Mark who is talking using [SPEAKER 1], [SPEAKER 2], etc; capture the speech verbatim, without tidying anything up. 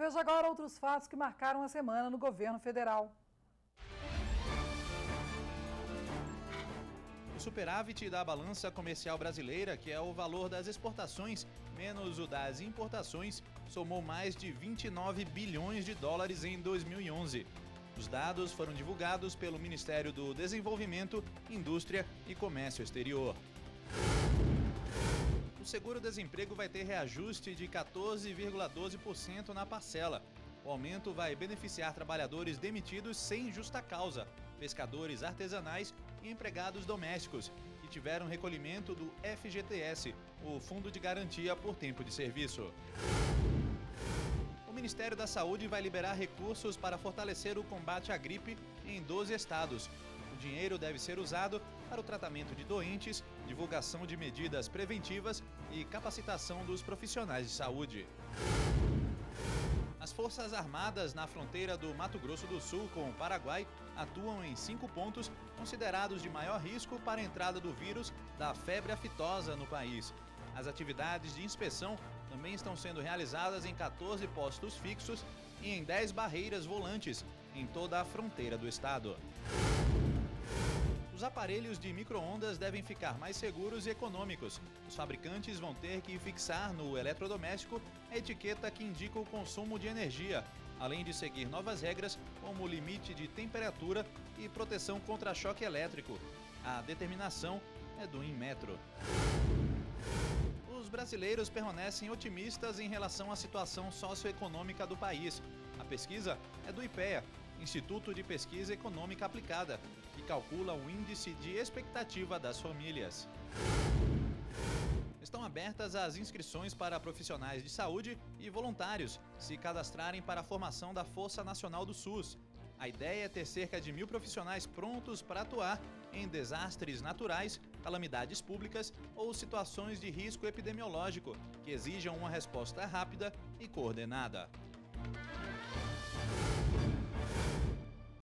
[SPEAKER 1] Veja agora outros fatos que marcaram a semana no governo federal.
[SPEAKER 2] O superávit da balança comercial brasileira, que é o valor das exportações menos o das importações, somou mais de vinte e nove bilhões de dólares em dois mil e onze. Os dados foram divulgados pelo Ministério do Desenvolvimento, Indústria e Comércio Exterior. O seguro-desemprego vai ter reajuste de quatorze vírgula doze por cento na parcela. O aumento vai beneficiar trabalhadores demitidos sem justa causa, pescadores artesanais e empregados domésticos, que tiveram recolhimento do F G T S, o Fundo de Garantia por Tempo de Serviço. O Ministério da Saúde vai liberar recursos para fortalecer o combate à gripe em doze estados. O dinheiro deve ser usado para o tratamento de doentes, divulgação de medidas preventivas e capacitação dos profissionais de saúde. As Forças Armadas na fronteira do Mato Grosso do Sul com o Paraguai atuam em cinco pontos considerados de maior risco para a entrada do vírus da febre aftosa no país. As atividades de inspeção também estão sendo realizadas em quatorze postos fixos e em dez barreiras volantes em toda a fronteira do estado. Os aparelhos de micro-ondas devem ficar mais seguros e econômicos. Os fabricantes vão ter que fixar no eletrodoméstico a etiqueta que indica o consumo de energia, além de seguir novas regras como o limite de temperatura e proteção contra choque elétrico. A determinação é do Inmetro. Os brasileiros permanecem otimistas em relação à situação socioeconômica do país. A pesquisa é do IPEA, Instituto de Pesquisa Econômica Aplicada, que calcula o índice de expectativa das famílias. Estão abertas as inscrições para profissionais de saúde e voluntários se cadastrarem para a formação da Força Nacional do SUS. A ideia é ter cerca de mil profissionais prontos para atuar em desastres naturais, calamidades públicas ou situações de risco epidemiológico que exijam uma resposta rápida e coordenada.